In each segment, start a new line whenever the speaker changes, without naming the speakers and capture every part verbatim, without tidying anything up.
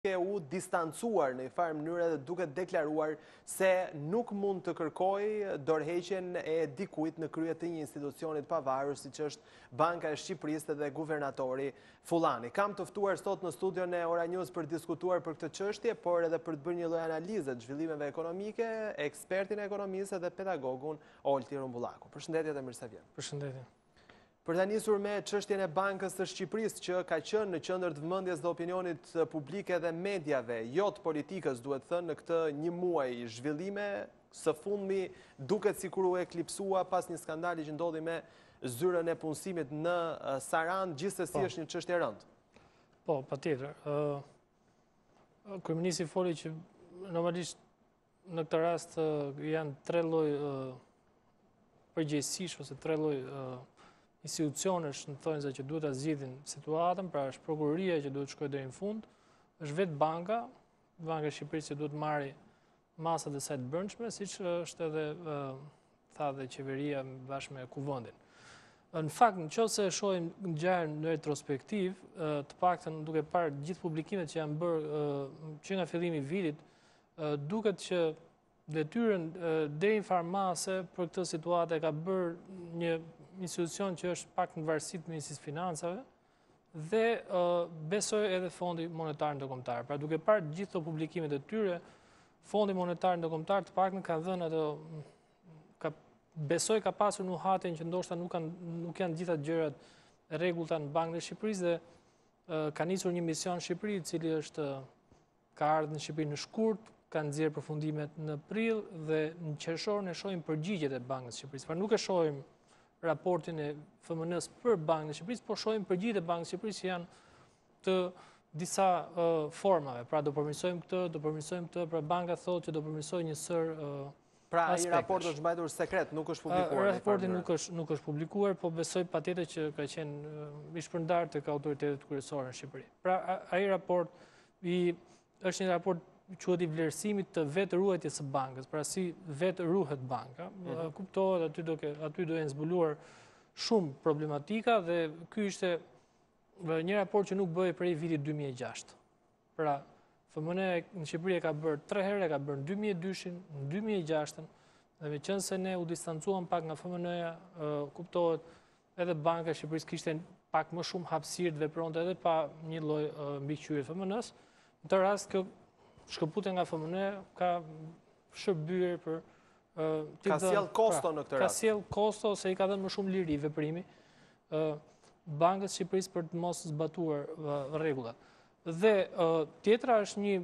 duke u distancuar në një farë mënyrë dhe duke deklaruar se nuk mund të kërkoj dorëheqjen e dikujt në krye të një institucionit pavarur siç është Banka e Shqipërisë dhe guvernatori Fullani. Kam të ftuar sot në studion e Ora News për diskutuar për këtë çështje, por edhe për të bërë një lloj analize të zhvillimeve ekonomike, ekspertin e ekonomisë dhe pedagogun Olti Rrumbullaku. Përshëndetje dhe mirësevjen.
Përshëndetje.
Për ta nisur me çështjen e Bankës së Shqipërisë që ka qenë në qendër të vëmendjes dhe opinionit publik dhe mediave, jo të politikës, duhet thënë, në këtë një muaj zhvillime, së fundmi duket sikur u eklipsua pas një skandali që ndodhi me zyrën e punësimit në Sarandë, gjithsesi është një çështje e rëndë.
Po, patjetër. Ë Kryeministri foli që normalisht në këtë rast janë tre lloj përgjegjësish ose tre lloj institucionesh në thonjza që duhet ta zgjidhin situatën, pra është prokuroria që duhet shkojë deri në fund, është vetë banka, Banka e Shqipërisë që duhet marrë masat e saj të brendshme, siç është edhe tha dhe qeveria bashkë me kuvendin. Në fakt, nëse e shohim ngjarjen në retrospektiv, të paktën duke parë gjithë publikimet që janë bërë që nga fillimi i vitit, duket që detyrën deri në farmase për këtë situatë e ka bërë një institucion që është pak në varësi të Ministrisë Financave dhe besoj edhe Fondi Monetar Ndërkombëtar. Pra duke parë gjithë këto publikimet e tyre, Fondi Monetar Ndërkombëtar të paktën ka dhënë ato ka besoj ka pasur nuhatin që ndoshta nuk kanë nuk janë gjitha gjërat e rregullta në Bankën e Shqipërisë dhe ka nisur një mision në Shqipëri, i cili është ka ardhur në Shqipëri në shkurt, ka nxjerrë përfundimet në prill dhe në qershor ne shohim përgjigjet e Bankës së Shqipërisë. Pra nuk e shohim raportin e F M N-s për Bankën e Shqipërisë, por shohim përgjigjet e Bankës së Shqipërisë që janë të disa uh, formave. Pra do përmirësojmë këtë, do përmirësojmë këtë, pra banka thotë që do përmirësojë një sër uh,
Pra ai raport është mbajtur sekret, nuk është publikuar.
Uh, raporti nuk është nuk është publikuar, po besoj patjetër që ka qenë uh, i shpërndarë tek autoritetet kryesore në Shqipëri. Pra ai raport i është një raport quhet i vlerësimit të vetë ruajtjes së bankës, pra si vetë ruhet banka. Mm-hmm. Kuptohet aty do ke aty do jenë zbuluar shumë problematika dhe ky ishte një raport që nuk bëhej prej vitit dy mijë e gjashtë. Pra F M N në Shqipëri e ka bërë tre herë, e ka bërë në dy mijë e dyshin, në dy mijë e gjashtën, dhe meqense ne u distancuam pak nga F M N-ja, kuptohet edhe Banka e Shqipërisë kishte pak më shumë hapësirë të vepronte edhe pa një lloj mbikëqyrje F M N-s. Në të rast kjo shkëputja nga F M N ka shërbyer për uh,
ka sjell kosto në këtë rast.
Ka sjell kosto se i ka dhënë më shumë liri veprimi uh, Bankës së Shqipërisë për të mos zbatuar uh, rregullat. Dhe uh, tjetra është një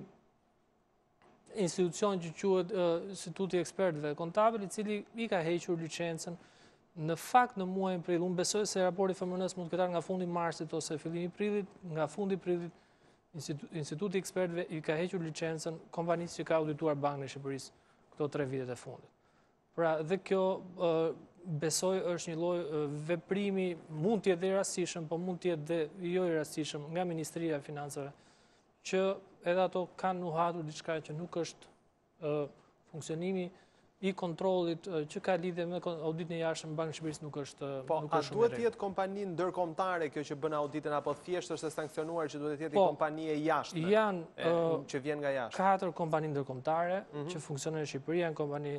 institucion që quhet uh, Instituti i Ekspertëve Kontabil, i cili i ka hequr licencën në fakt në muajin prill. Unë besoj se raporti F M N-s mund të ketë nga fundi marsit ose fillimi i prillit, nga fundi i prillit Instituti i Ekspertëve i ka hequr licencën kompanisë që ka audituar Bankën e Shqipërisë këto tre vitet e fundit. Pra dhe kjo uh, besoj është një lloj uh, veprimi, mund të jetë i rastishëm, po mund të jetë dhe jo i rastishëm nga Ministria e Financave, që edhe ato kanë nuhatur diçka që nuk është uh, funksionimi i kontrollit uh, që ka lidhje me auditin e jashtëm në Bankën e Shqipërisë nuk është uh,
po,
nuk është shumë.
Po, a duhet të jetë kompani ndërkombëtare kjo që bën auditin apo thjesht është e sankcionuar që duhet të jetë
po,
një kompani e jashtme?
Janë
e, uh, që vjen nga jashtë.
Katër kompani ndërkombëtare mm-hmm. që funksionojnë në Shqipëri, janë kompani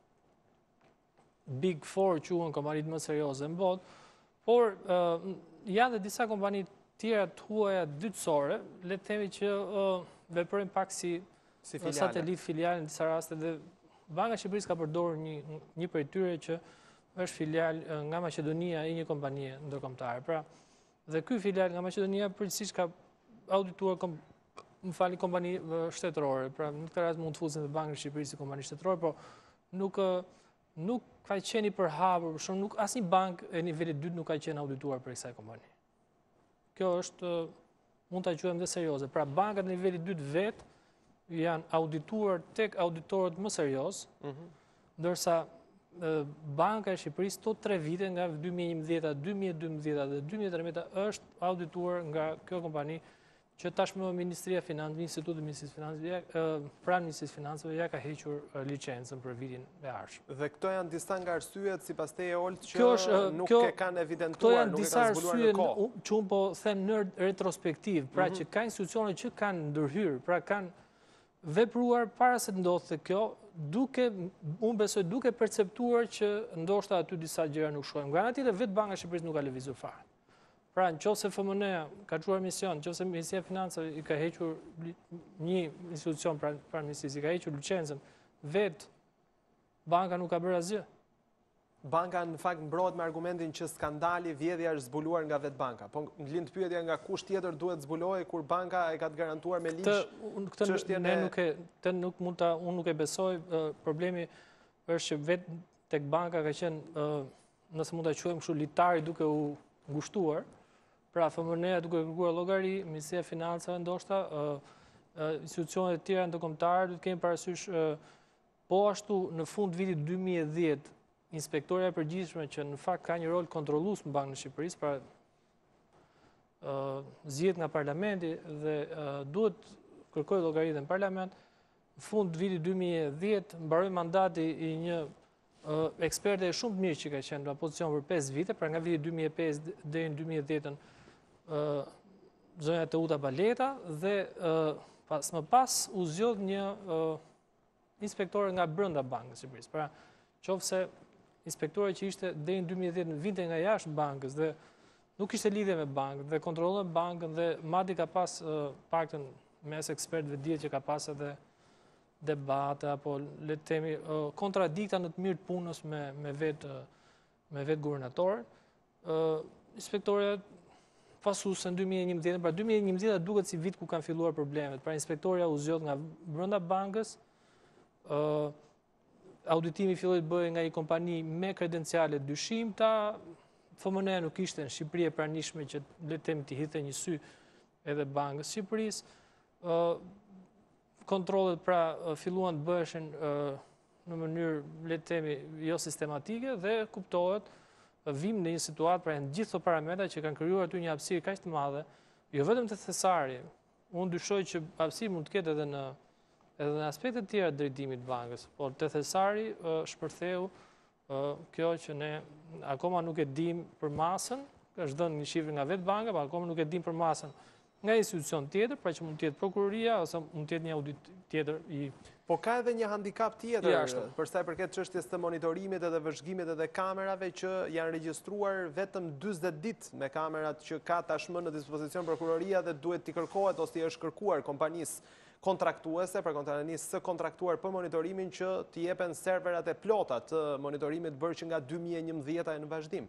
Big Four, quhen kompanitë më serioze në botë, por uh, janë dhe disa kompani tjera të huaja dytësore, le të themi që uh, veprojnë pak si, si filiale. Satelit filiale në disa raste dhe Banka e Shqipërisë ka përdorur një një prej tyre që është filial nga Maqedonia i një kompanie ndërkombëtare. Pra, dhe ky filial nga Maqedonia përgjithsisht ka audituar kom, më falni kompani shtetërore. Pra, në këtë rast mund të fusin dhe Banka e Shqipërisë si kompani shtetërore, por nuk nuk ka qenë i përhapur, për shembull, nuk asnjë bankë e nivelit dytë nuk ka qenë audituar për kësaj kompani. Kjo është mund ta quajmë dhe serioze. Pra, bankat në nivelit dytë vetë janë audituar tek auditorët më serioz, mm-hmm. ndërsa e, Banka e Shqipërisë to tre vite nga dy mijë e njëmbëdhjetë, dy mijë e dymbëdhjetë dhe dy mijë e tridhjetë është audituar nga kjo kompani që tashmë Ministria e Financave, Instituti i Ministrisë Financave, pranë Ministrisë Financave ja ka hequr licencën për vitin e ardhshëm.
Dhe këto janë disa nga arsyet sipas teje Olti që
Kjo është,
nuk
kjo,
e kanë
këto
evidentuar,
janë
nuk e
disa
kanë zbuluar në
arsye
kohë.
n- që unë po them në retrospektiv, pra që ka institucione që kanë ndërhyrë, pra kanë vepruar para se të ndodhte kjo, duke, unë besoj duke perceptuar që ndoshta aty disa gjëra nuk shkojnë. Nga ana tjetër vetë Banka e Shqipërisë nuk ka lëvizur fare. Pra, nëse F M N ka çuar mision, nëse Ministria e Financave i ka hequr li- një institucion pra pranë Ministrisë, i ka hequr licencën, vetë banka nuk ka bërë asgjë.
Banka në fakt mbrohet me argumentin që skandali Vjedhja është zbuluar nga vetë banka. Po lind pyetja nga kush tjetër duhet zbulohej kur banka e ka të garantuar me ligj
Të, unë këtë
çështjen
ne
e-
nuk e, të nuk mund ta, unë nuk e besoj, ë, problemi është që vetë tek banka ka qenë, ë, nëse mund ta quajmë kështu, litari duke u ngushtuar, pra F M N duke kërkuar llogari, Ministria e Financave ndoshta, ë, ë, institucionet e tjera ndërkombëtare duhet kemi parasysh, ë, po ashtu në fund vitit dy mijë e dhjetë, inspektoria e përgjithshme që në fakt ka një rol kontrollues në Bankën e Shqipërisë, pra ë, zgjedh nga parlamenti dhe ë, duhet kërkoj llogari në parlament. Në fund vitit dy mijë e dhjetë mbaroi mandati i një uh, eksperte shumë të mirë që ka qenë në pozicion për pesë vite, pra nga viti dy mijë e pesë deri në dy mijë e dhjetë, uh, zonja Teuta Baleta dhe uh, pas më pas u zgjodh një uh, inspektore nga brenda Bankës së Shqipërisë. Pra, qofse inspektore që ishte deri në dy mijë e dhjetë në vinte nga jashtë bankës dhe nuk kishte lidhje me bankën dhe kontrollon bankën dhe madje ka pas uh, paktën mes ekspertëve dihet që ka pas edhe debate apo le të themi uh, kontradikta në të mirë të punës me me vetë uh, me vetë guvernatorën. Uh, inspektoria pasuese në dy mijë e njëmbëdhjetë, pra dy mijë e njëmbëdhjetë duket si vit ku kanë filluar problemet. Pra inspektoria u zgjodh nga brenda bankës. Uh, auditimi filloi të bëhej nga një kompani me kredenciale dyshimta. F M N nuk ishte në Shqipëri e pranishme që le të themi të hidhte një sy edhe Bankës së Shqipërisë. Uh, kontrollet pra filluan të bëheshin uh, në mënyrë le të themi jo sistematike dhe kuptohet vim në një situatë pra në gjithë këto parametra që kanë krijuar aty një hapësirë kaq të madhe, jo vetëm te thesari. Unë dyshoj që hapësirë mund të ketë edhe në edhe në aspekte të tjera të drejtimit të bankës, por te thesari uh, shpërtheu uh, kjo që ne akoma nuk e dim për masën, është dhënë një shifër nga vetë banka, por akoma nuk e dim për masën nga institucion tjetër, pra që mund të jetë prokuroria ose mund të jetë një audit tjetër i.
Po ka edhe një handicap tjetër
Jashtë.
për sa i përket çështjes të monitorimit edhe vëzhgimit edhe kamerave që janë regjistruar vetëm dyzet ditë me kamerat që ka tashmë në dispozicion prokuroria dhe duhet t'i kërkohet ose t'i është kërkuar kompanisë kontraktuese, pra kompanisë së kontraktuar për monitorimin që t'i jepen serverat e plota të monitorimit bërë që nga dy mijë e njëmbëdhjetë në vazhdim.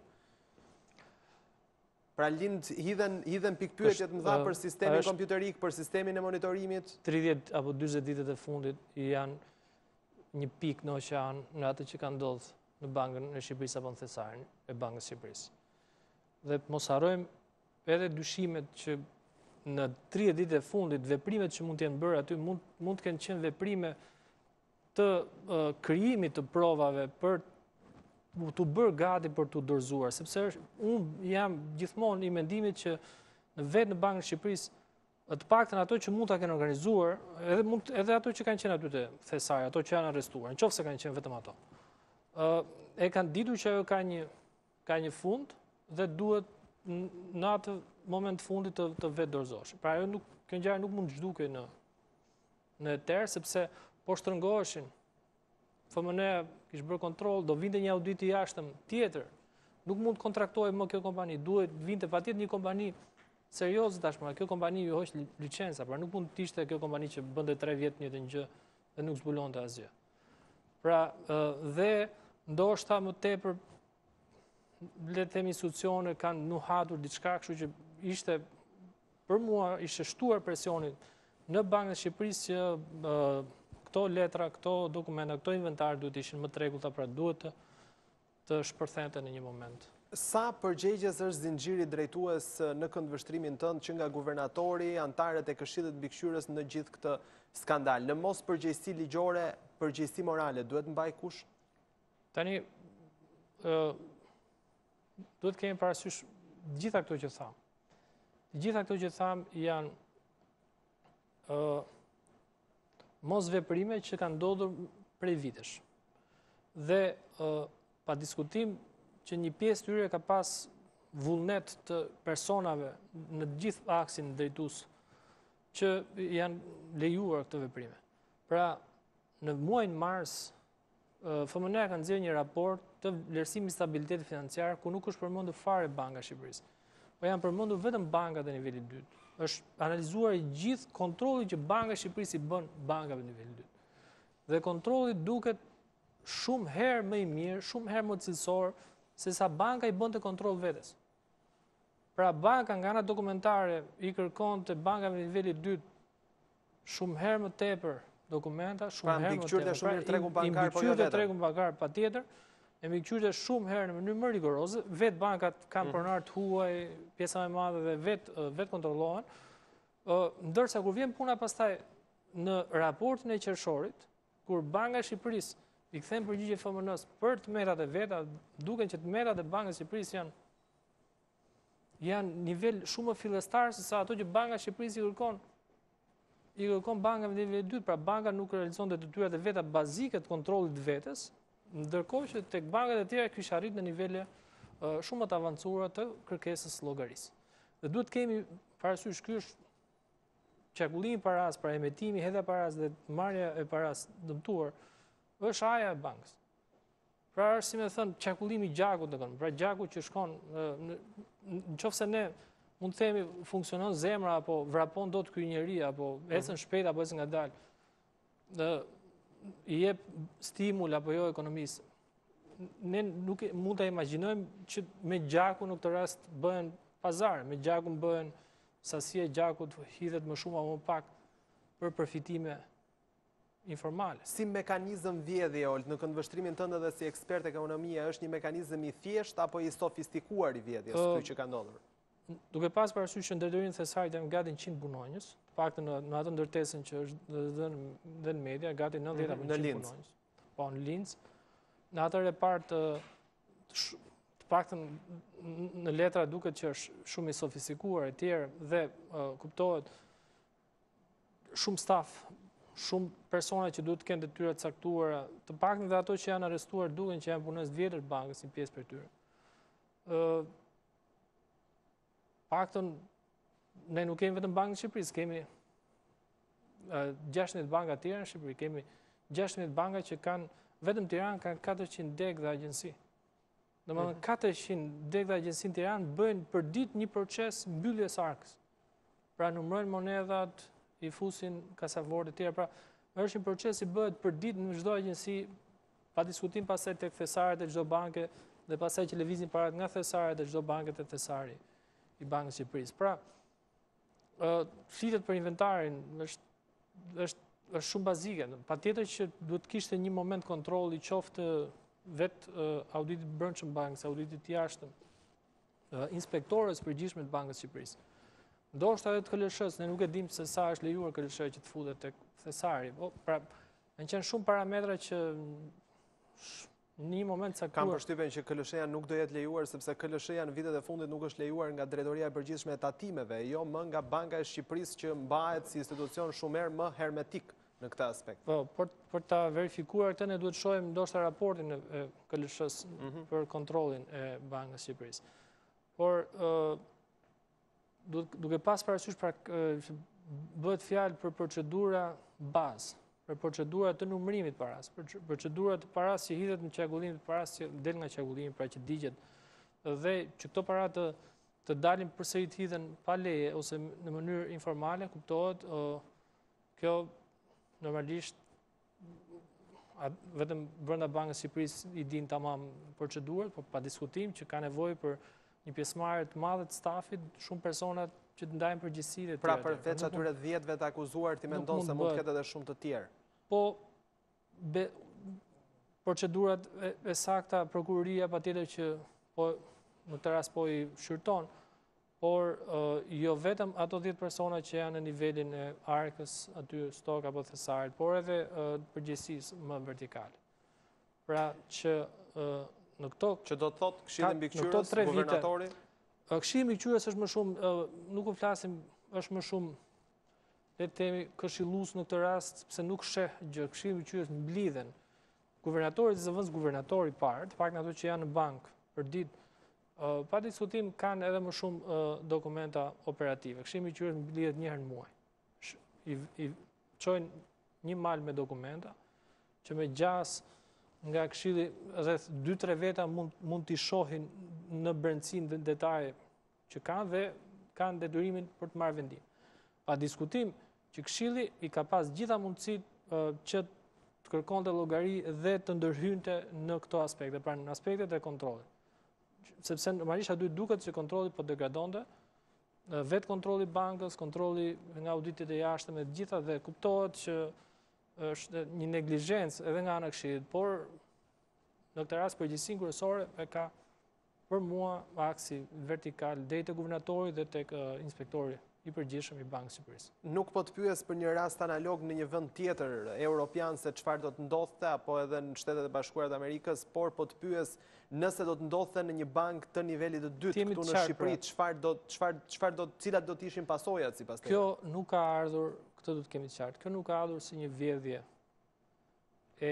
Pra lind hidhen hidhen pikpyetjet më dha për sistemin kompjuterik, për sistemin e monitorimit.
tridhjetë apo dyzet ditët e fundit janë një pikë në oqean në atë që ka ndodhur në Bankën e Shqipërisë apo në thesarin e Bankës së Shqipërisë. Dhe mos harrojmë edhe dyshimet që në tridhjetë ditët e fundit veprimet që mund të jenë bërë aty mund mund të kenë qenë veprime të uh, krijimit të provave për të bërë gati për të dorëzuar, sepse unë jam gjithmonë i mendimit që në vetë në Bankën e Shqipërisë të paktën ato që mund ta kenë organizuar, edhe mund edhe ato që kanë qenë aty te thesari, ato që janë arrestuar, nëse kanë qenë vetëm ato. ë e kanë ditur që ajo ka një ka një fund dhe duhet në atë moment fundit të, të vetë dorëzosh. Pra ajo nuk kjo ngjarje nuk mund të zhdukej në në eter sepse po shtrëngoheshin. F M N kishte bërë kontroll, do vinte një audit i jashtëm tjetër. Nuk mund të kontraktohej më kjo kompani, duhet vinte patjetër një kompani serioze tashmë. Kjo kompani ju hoq licenca, pra nuk mund të ishte kjo kompani që bënte tre vjet një të gjë dhe nuk zbulonte asgjë. Pra dhe ndoshta më tepër le të themi institucione kanë nuhatur diçka, kështu që ishte për mua ishte shtuar presionin në Bankën e Shqipërisë që uh, këto letra, këto dokumenta, këto inventar duhet ishin më të rregullta, pra duhet të, të shpërthente në një moment.
Sa përgjegjës është zinxhiri drejtues në këndvështrimin tënd që nga guvernatori, antarët e Këshillit Mbikqyrës në gjithë këtë skandal? Në mos përgjegjësi ligjore, përgjegjësi morale, duhet mbaj kush?
Tani, uh, duhet kemi parasysh gjitha këto që tham. Gjitha këto që tham janë mos veprime që kanë ndodhur prej vitesh. Dhe pa diskutim që një pjesë tyre ka pas vullnet të personave në gjithë aksin drejtues që janë lejuar këtë veprime. Pra, në muajin mars, F M N ka nxjerrë një raport të vlerësimit stabilitetit financiar ku nuk është përmendur fare Banka e Shqipërisë. Po janë përmendur vetëm bankat e nivelit dytë. Është analizuar i gjithë kontrolli që Banka e Shqipërisë i bën bankave nivelit dytë. Dhe kontrolli duket shumë herë më i mirë, shumë herë më cilësor se sa banka i bënte kontroll vetes. Pra banka nga ana dokumentare i kërkon të bankave në nivelit dytë shumë herë më tepër dokumenta, shumë herë më tepër.
Pra mbikëqyrët e tregun bankar, po jo
vetëm. Tregun bankar patjetër, e mbikëqyrët shumë herë në mënyrë më rigoroze, vetë bankat kanë pronar të huaj, pjesa më e madhe dhe vetë vet kontrollohen. Ndërsa kur vjen puna pastaj në raportin e qershorit, kur Banka e Shqipërisë i kthen përgjigje F M N-s për të metat e veta, duken që të metat e Bankës së Shqipërisë janë janë nivel shumë më fillestar se sa ato që Banka e Shqipërisë i kërkon i kërkon bankave në nivel dytë, pra banka nuk realizonte detyrat e veta bazike të kontrollit vetes, ndërkohë që tek bankat e tjera kishte arrit në nivele uh, shumë më të avancuara të kërkesës llogarisë. Dhe duhet kemi parasysh ky është qarkullimi i paras, pra emetimi, hedhja e paras dhe marrja e paras dëmtuar, është aja e bankës. Pra është, si me thënë, qarkullimi i gjakut, të pra gjaku që shkon, në qoftë se ne mund të themi funksionon zemra, apo vrapon dot ky njeri, apo ecën shpejt, apo ecën ngadalë, dhe i jep stimul apo jo ekonomisë. Ne nuk mund të imagjinojmë që me gjaku në këtë rast bëhen pazar, me gjakun bëhen sasia e gjakut hidhet më shumë apo më pak për përfitime informale.
Si mekanizëm vjedhje, Olti, në këndvështrimin tënd edhe si ekspert ekonomia, është një mekanizëm i thjesht apo i sofistikuar i vjedhjes, uh, ky që ka ndodhur?
Duke pas parasysh që ndërturinë thesarit janë gati njëqind punonjës, të paktën në, në atë ndërtesën që është dhe në media, gati nëntëdhjetë apo njëqind punonjës. Po, në Linz. Në atë repart të, të paktën në letra duket që është shumë i sofistikuar e tjerë dhe uh, kuptohet shumë staf, shumë persona që duhet të kenë detyra të caktuara, të paktën dhe ato që janë arrestuar duken që janë punonjës vjetër të bankës, një pjesë për tyre. Uh, paktën ne nuk kemi vetëm Bankën e Shqipërisë, kemi gjashtëdhjetë banka të tjera në Shqipëri, kemi gjashtëdhjetë banka që kanë vetëm Tiranë kanë katërqind degë dhe agjenci. Domethënë katërqind degë dhe agjenci në Tiranë bëjnë për ditë një proces mbylljes arkës. Pra numërojnë monedhat, i fusin kasavorët e tjera, pra është një proces i bëhet për ditë në çdo agjenci, pa diskutim pastaj tek thesaret e çdo banke dhe pastaj që lëvizin parat nga thesaret e çdo banke te thesari i Bankës së Shqipërisë. Pra, flitet për inventarin është është është shumë bazike. Patjetër që duhet kishte një moment kontrolli qoftë vetë auditit brendshëm bankës, auditit jashtëm, inspektorës përgjithshme të Bankës së Shqipërisë. Ndoshta edhe të K L S-s, ne nuk e dim se sa është lejuar K L S-i që të futet tek thesari. Po, pra, kanë qenë shumë parametra që në një moment caktuar.
Kam përshtypjen që K L S-ja nuk do jetë lejuar sepse K L S-ja në vitet e fundit nuk është lejuar nga Drejtoria e Përgjithshme e Tatimeve, jo më nga Banka e Shqipërisë që mbahet si institucion shumë herë më hermetik në këtë aspekt.
Po, për, për ta verifikuar këtë ne duhet shohim ndoshta raportin e K L S-s mm -hmm. për kontrollin e Bankës së Shqipërisë. Por uh, duke pas parasysh pra që bëhet fjalë për procedura bazë, për procedura të numërimit paras, për procedura të paras që hidhet në qarkullim të paras që del nga qarkullimi, pra që digjet, dhe që këto para të, të dalin përsëri të hidhen pa leje ose në mënyrë informale, kuptohet, kjo normalisht vetëm brenda Bankës së Shqipërisë i din tamam procedurat, por pa diskutim që ka nevojë për një pjesëmarrje të madhe të stafit, shumë persona që të ndajnë përgjegjësi dhe
pra përveç atyre dhjetëve të akuzuar, ti mendon se mund të ketë edhe shumë të tjerë?
Po, be, procedurat e, e sakta, prokuroria patjetër që po në këtë rast po i shqyrton, por uh, jo vetëm ato dhjetë persona që janë në nivelin e arkës, aty stok apo thesarit, por edhe uh, përgjegjësisë më vertikale. Pra që uh, në këto
që do të thotë Këshilli Mbikqyrës, guvernatori?
Këshilli Mbikqyrës është më shumë, nuk u flasim, është më shumë le të themi këshillues në këtë rast, sepse nuk sheh gjë, Këshilli i Mbikqyrës mblidhen guvernatorët dhe zëvendës guvernatori i parë, të paktën ato që janë në bankë për ditë, uh, pa diskutim kanë edhe më shumë uh, dokumenta operative. Këshilli i Mbikqyrës mblidhet një herë në muaj. I, i çojnë një mal me dokumenta që me gjas nga Këshilli rreth dy tre veta mund mund t'i shohin në brendësinë dhe detaje që kanë dhe kanë detyrimin për të marrë vendim. Pa diskutim që Këshilli i ka pas gjitha mundësitë uh, që të kërkonte llogari dhe të ndërhynte në këto aspekte, pra në aspektet e kontrollit. Sepse normalisht aty duket se kontrolli po degradonte, vetë kontrolli bankës, kontrolli nga auditet e jashtëm e gjitha dhe kuptohet që është një neglizhencë edhe nga ana e Këshillit, por në këtë rast përgjegjësinë kryesore e ka për mua aksi vertikal deri te guvernatori dhe tek uh, inspektori i përgjithshëm i Bankës së Shqipërisë.
Nuk po të pyes për një rast analog në një vend tjetër europian se çfarë do të ndodhte apo edhe në Shtetet e Bashkuara të Amerikës, por po të pyes nëse do të ndodhte në një bankë të nivelit të dytë këtu në Shqipëri, çfarë do çfarë çfarë do cilat do të ishin pasojat sipas teje?
Kjo nuk ka ardhur, këtë do të kemi të qartë. Kjo nuk ka ardhur si një vjedhje e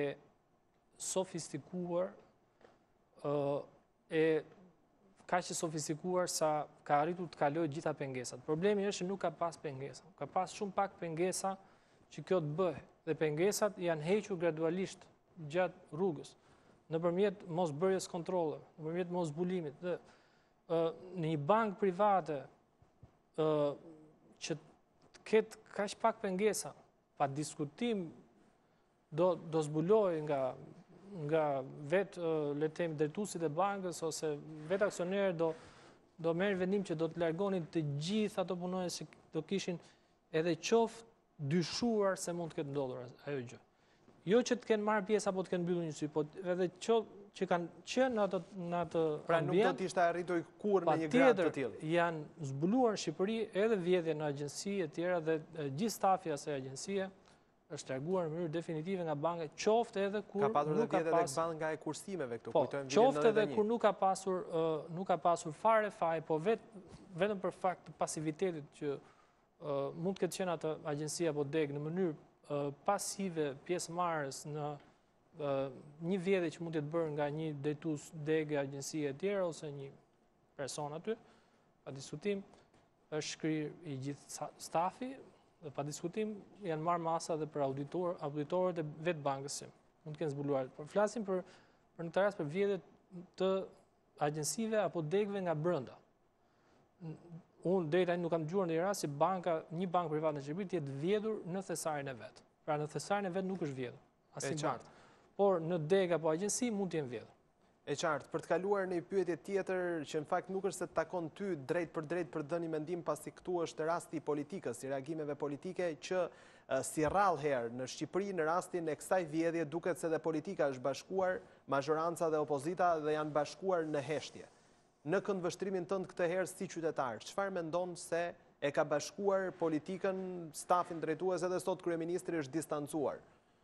sofistikuar uh, e kaq e sofistikuar sa ka arritur të kalojë gjitha pengesat. Problemi është që nuk ka pas pengesa. Ka pas shumë pak pengesa që kjo të bëhe. Dhe pengesat janë hequr gradualisht gjatë rrugës, nëpërmjet mosbërjes kontrolleve, nëpërmjet mosbulimit. Dhe uh, në një bankë private uh, që të ketë kaq pak pengesa, pa diskutim do do zbulohej nga nga vetë le të themi drejtuesit e bankës ose vetë aksionerët do do merrin vendim që do të largonin të gjithë ato punonjës që do kishin edhe qoftë dyshuar se mund të ketë ndodhur ajo gjë. Jo që të kenë marrë pjesë apo të kenë mbyllur një sy, po edhe qoftë që kanë qenë në atë në atë
pra nuk do të ishte arritur kurrë në një gradë të tillë.
Janë zbuluar në Shqipëri edhe vjedhje në agjenci e tjera dhe gjithë stafi i asaj agjencie është larguar në mënyrë definitive nga banka, qoftë edhe kur
ka patur
nuk ka
pasur
pas
edhe nga e kursimeve këtu,
po,
kujtojmë
qoftë edhe kur nuk ka pasur uh, nuk ka pasur fare faj, po vet, vetëm për fakt të pasivitetit që uh, mund të ketë qenë atë agjencia apo deg në mënyrë uh, pasive pjesëmarrës në uh, një vjedhje që mund të jetë bërë nga një drejtues deg e agjencie e tjera ose një person aty, pa diskutim është shkrir i gjithë stafi. Dhe pa diskutim janë marrë masa dhe për auditor, auditorët e vetë bankës që mund të kenë zbuluar. Por flasim për, për në të rast për vjedhjet të agjensive apo degëve nga brenda. Unë deri tani nuk kam dëgjuar në një rast që banka, një bankë private në Shqipëri të jetë vjedhur në thesarin e vet. Pra në thesarin e vet nuk është vjedhur. Asnjë bankë. Por në degë apo agjenci mund të jenë vjedhur.
E qartë, për të kaluar në një pyetje tjetër që në fakt nuk është se të takon ty drejt për drejt për të dhënë mendim, pasi këtu është rasti i politikës, i reagimeve politike që uh, si rrallë herë në Shqipëri në rastin e kësaj vjedhje duket se dhe politika është bashkuar, majoranca dhe opozita dhe janë bashkuar në heshtje. Në këndvështrimin tënd këtë herë si qytetar, çfarë mendon se e ka bashkuar politikën, stafin drejtues edhe sot kryeministri është distancuar?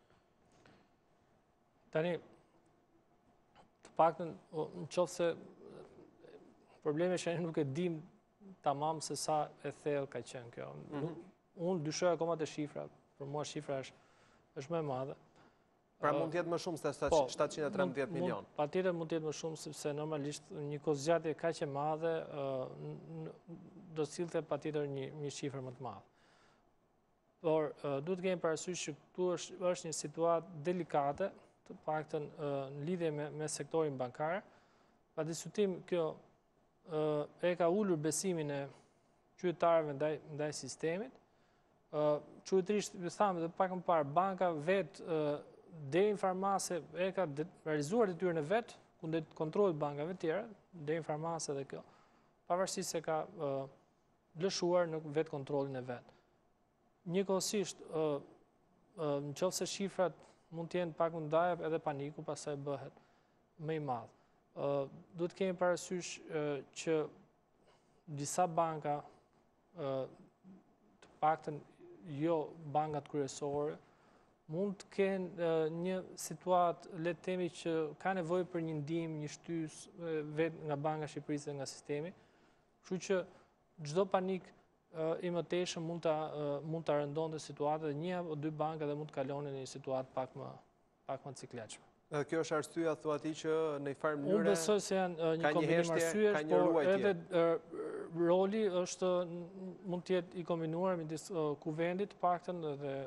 Tani paktën në qoftë se problemi është që nuk e dim tamam se sa e thellë ka qenë kjo. Mm-hmm. Unë dyshoj akoma të shifrat, për mua shifra është, është më e madhe.
Pra mund të jetë më shumë se shtatëqind e trembëdhjetë milion.
Patjetër mund të jetë më shumë sepse normalisht një kozgjatje kaq e madhe do sillte patjetër një një shifër më të madhe. Por duhet të kemi parasysh që këtu është është një situatë delikate, të paktën në lidhje me, me sektorin bankar. Pa diskutim kjo e ka ulur besimin e qytetarëve ndaj, ndaj sistemit. Qytetërisht, ju thamë edhe pak më parë, banka vetë deri në farmase e ka realizuar detyrën e vet, kundër kontrollit bankave të tjera, deri në farmase dhe kjo, pavarësisht se ka lëshuar në vetë kontrollin e vet. Njëkohësisht, në qoftë se shifrat mund të jenë pak më ndaja edhe paniku pastaj bëhet më i madh. Uh, duhet kemi parasysh uh, që disa banka, uh, të paktën jo bankat kryesore, mund të kenë uh, një situatë, le të themi që ka nevojë për një ndihmë, një shtys uh, vetë nga Banka e Shqipërisë dhe nga sistemi. Kështu që çdo panik i mëtejshëm mund ta mund ta rëndonte situatën dhe një apo dy banka dhe mund të kalonin në një situatë pak më pak më cikletshme.
Kjo është arsyeja thua ti që në një farë mënyrë
Unë besoj se janë një kombinim arsyesh, por edhe roli është mund të jetë i kombinuar midis kuvendit të paktën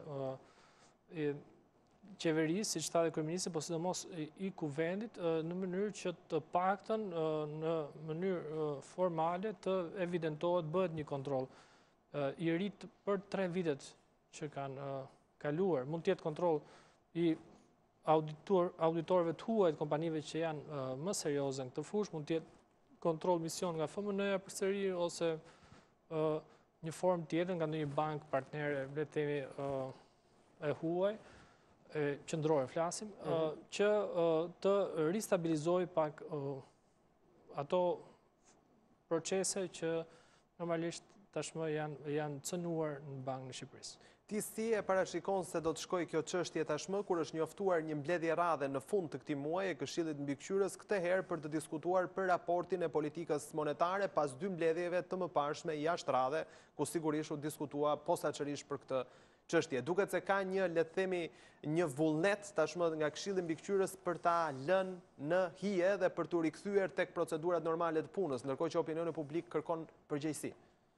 dhe qeverisë, siç tha dhe kryeministri, por sidomos i kuvendit në mënyrë që të paktën në mënyrë formale të evidentohet, bëhet një kontroll i ri për tre vitet që kanë kaluar. Mund të jetë kontroll i auditor, auditorëve të huaj të kompanive që janë uh, më serioze në këtë fushë, mund të jetë kontroll mision nga F M N-ja përsëri ose uh, një formë tjetër nga ndonjë bankë partnere, le të themi uh, e huaj, e qendrore flasim, uh, mm-hmm. që uh, të ristabilizojë pak uh, ato procese që normalisht tashmë janë janë cënuar në bankë në Shqipërisë.
Ti si e parashikon se do të shkojë kjo çështje tashmë kur është njoftuar një mbledhje radhe në fund të këtij muaji e Këshillit Mbikqyrës këtë herë për të diskutuar për raportin e politikës monetare pas dy mbledhjeve të mëparshme jashtë radhe, ku sigurisht u diskutua posaçërisht për këtë çështje. Duket se ka një, le të themi, një vullnet tashmë nga Këshilli Mbikqyrës për ta lënë në hije dhe për të rikthyer tek procedurat normale të punës, ndërkohë që opinioni publik kërkon përgjegjësi.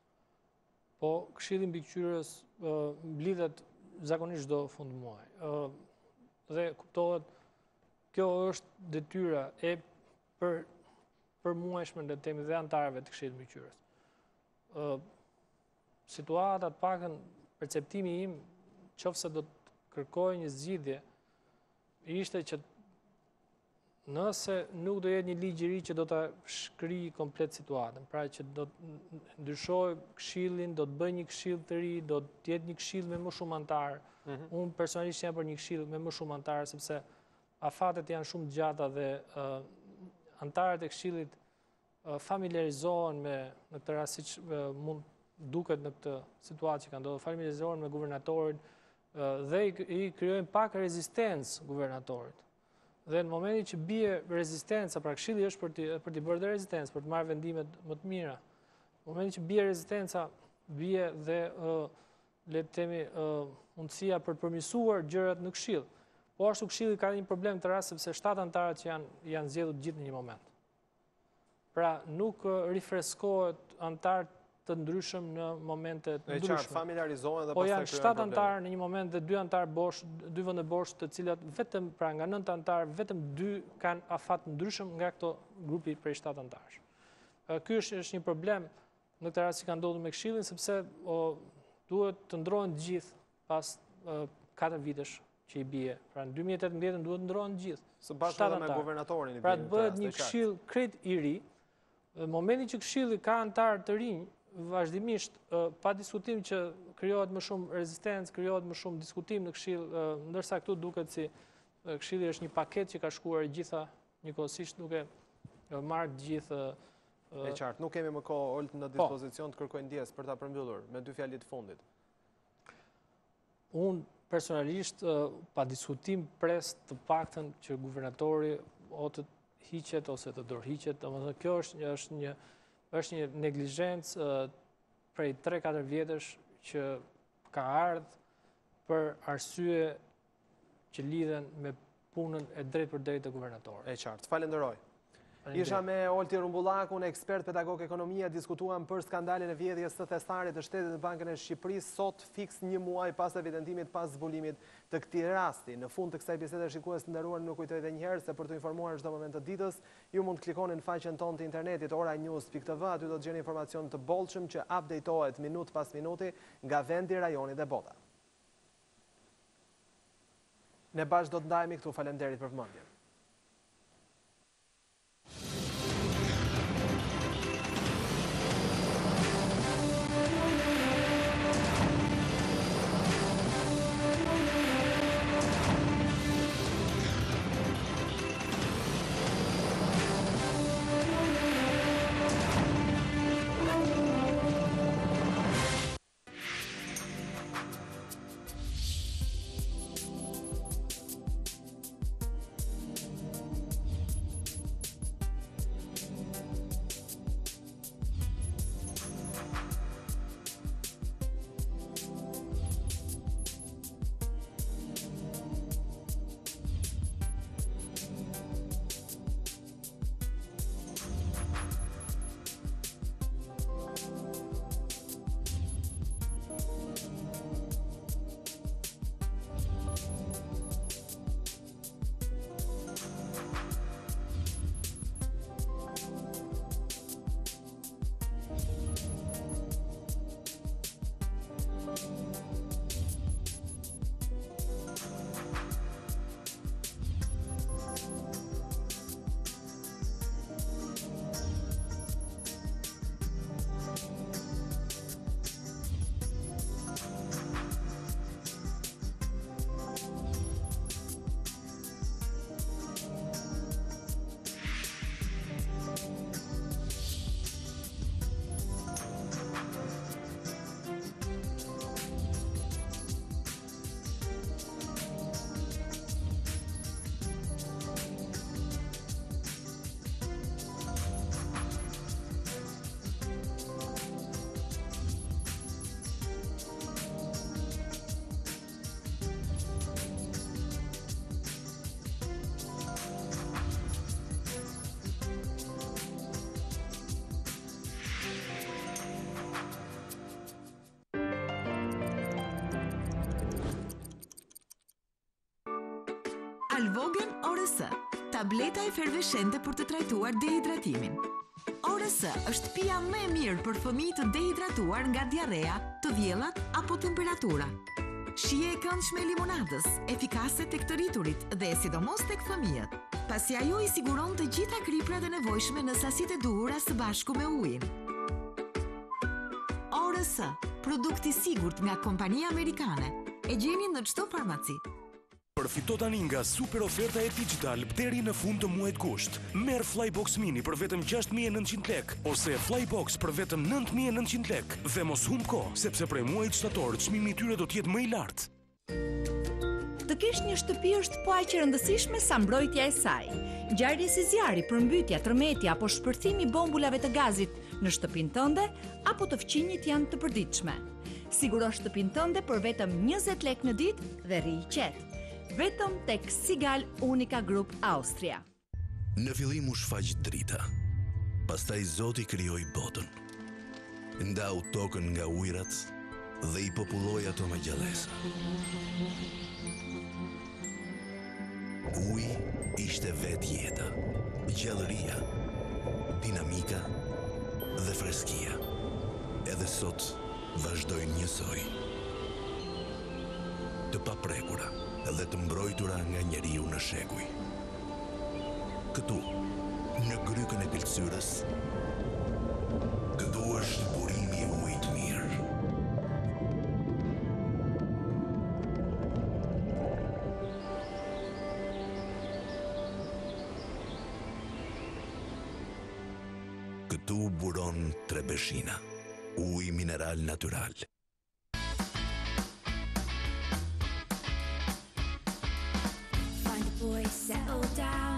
Po, Këshilli Mbikqyrës mblidhet zakonisht çdo fund muaji. Dhe kuptohet, kjo është detyra e për përmuajshme le të themi dhe antarëve të Këshillit Mbikqyrës. Situata të paktën perceptimi im, qofse do të kërkoj një zgjidhje, ishte që nëse nuk do jetë një ligj i ri që do ta shkrijë komplet situatën, pra që do të ndryshojë këshillin, do të bëjë një këshill të ri, do të jetë një këshill me më shumë antarë. Mm-hmm. Unë personalisht jam për një këshill me më shumë antarë, sepse afatet janë shumë të gjata dhe uh, antarët e këshillit uh, familiarizohen me në këtë rast siç uh, mund duket në këtë situatë që ka ndodhur, familiarizohen me guvernatorin uh, dhe i, i krijojnë pak rezistencë guvernatorit. Dhe në momentin që bie rezistenca, pra Këshilli është për të për të bërë dhe rezistencë, për të marrë vendimet më të mira. Në momentin që bie rezistenca, bie dhe uh, le të themi uh, mundësia për të përmirësuar gjërat në Këshill. Po ashtu Këshilli ka një problem të rast sepse shtatë antarët që janë janë zgjedhur të gjithë në një moment. Pra nuk uh, rifreskohet antarët të ndryshëm në momente të ndryshme.
Qartë, familiarizohen dhe
po janë shtatë antarë në një moment dhe dy antarë bosh, dy vende bosh të cilat vetëm pra nga nëntë antarë vetëm dy kanë afat ndryshëm nga këto grupi prej shtatë antarësh. Ky është është një problem në këtë rast që ka ndodhur me Këshillin sepse o, duhet të ndrohen të gjithë pas katër vitesh që i bie. Pra në dy mijë e tetëmbëdhjetë duhet të ndrohen të gjithë.
Së bashku edhe me guvernatorin i
pra të bëhet një këshill krejt i ri. Në momentin që Këshilli ka antarë të rinj, vazhdimisht, pa diskutim që krijohet më shumë rezistencë, krijohet më shumë diskutim në Këshill, ndërsa këtu duket si Këshilli është një paket që ka shkuar gjitha njëkohësisht duke marrë të gjithë.
E qartë, nuk kemi më kohë Olti në dispozicion të kërkojnë ndjes për ta përmbyllur me dy fjalë të fundit.
Unë personalisht pa diskutim pres të paktën që guvernatori o të hiqet ose të dorëhiqet, domethënë kjo është është një është një neglizhencë uh, prej tre katër vjetësh që ka ardhur për arsye që lidhen me punën e drejtë për drejtë të guvernatorit.
E qartë, falenderoj. Isha me Olti Rrumbullaku, në ekspert pedagog ekonomia, diskutuam për skandalin e vjedhjes së thestarit të shtetit në Bankën e Shqipërisë, sot fiks një muaj pas evidentimit pas zbulimit të këtij rasti. Në fund të kësaj bisede shikues të nderuar, nuk kujtoj edhe një herë se për të informuar çdo moment të ditës, ju mund të klikoni në faqen tonë të internetit oranews pikë t v, aty do të gjeni informacion të bollshëm që updatetohet minutë pas minuti nga vendi, rajoni dhe bota. Ne bashkë do të ndajemi këtu, faleminderit për vëmendjen.
Alvogen O R S, tableta eferveshente për të trajtuar dehidratimin. O R S është pija më e mirë për fëmijë të dehidratuar nga diarrea, të diellat apo temperatura. Shije e këndshme e limonadës, efikase tek të rriturit dhe sidomos tek fëmijët, pasi ajo i siguron të gjitha kriprat e nevojshme në sasitë e duhura së bashku me ujin. O R S, produkti i sigurt nga kompania amerikane. E gjeni në çdo farmaci.
Përfito tani nga super oferta e digital deri në fund të muajit gusht. Merr Flybox Mini për vetëm gjashtë mijë e nëntëqind lek ose Flybox për vetëm nëntë mijë e nëntëqind lek dhe mos humb kohë, sepse prej muajit shtator çmimi i tyre do të jetë më i lartë.
Të kesh një shtëpi është po aq e rëndësishme sa mbrojtja e saj. Ngjarje si zjarri, përmbytja, tërmeti apo shpërthimi i bombulave të gazit në shtëpinë tënde apo të fqinjit janë të përditshme. Siguro shtëpinë tënde për vetëm njëzet lek në ditë dhe rri i qetë. Vetëm tek Sigal Unica Group Austria.
Në fillim u shfaq drita. Pastaj Zoti krijoi botën. Ndau tokën nga ujërat dhe i populloi ato me gjallësa. Uji ishte vetë jeta, gjallëria, dinamika dhe freskia. Edhe sot vazhdojnë njësoj. Të paprekura dhe të mbrojtura nga njeriu në shekuj. Këtu, në grykën e Mbikqyrës, këtu është burimi i ujit mirë. Këtu buron Trebeshina, uji mineral natyral.
Boy, settle down.